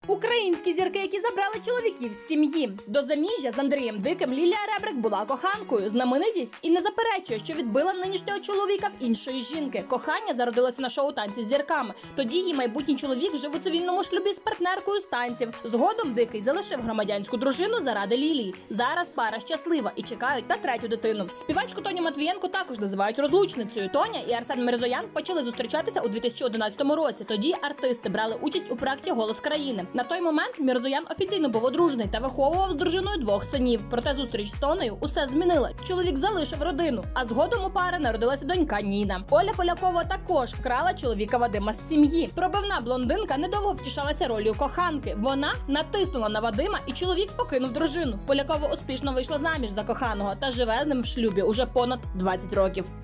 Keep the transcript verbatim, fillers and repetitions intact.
Українські зірки, які забрали чоловіків з сім'ї. До заміжжя з Андрієм Диким Лілія Ребрик була коханкою. Знаменитість і не заперечує, що відбила нинішнього чоловіка в іншої жінки. Кохання зародилося на шоу «Танці з зірками». Тоді її майбутній чоловік жив у цивільному шлюбі з партнеркою з танців. Згодом Дикий залишив громадянську дружину заради Лілії. Зараз пара щаслива і чекають на третю дитину. Співачку Тоню Матвієнко також називають розлучницею. Тоня і Арсен Мірзоян почали зустрічатися у дві тисячі одинадцятому році. Тоді артисти брали участь у проекті «Голос країни». На той момент Мірзоян офіційно був одружений та виховував з дружиною двох синів. Проте зустріч з Тонею усе змінила. Чоловік залишив родину, а згодом у пари народилася донька Ніна. Оля Полякова також вкрала чоловіка Вадима з сім'ї. Пробивна блондинка недовго втішалася ролью коханки. Вона натиснула на Вадима, і чоловік покинув дружину. Полякова успішно вийшла заміж за коханого та живе з ним в шлюбі уже понад двадцять років.